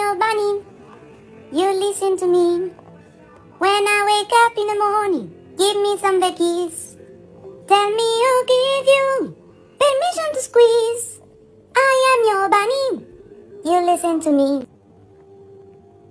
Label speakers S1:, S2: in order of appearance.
S1: your bunny. You listen to me. When I wake up in the morning, give me some veggies. Tell me who give you permission to squeeze. I am your bunny. You listen to me.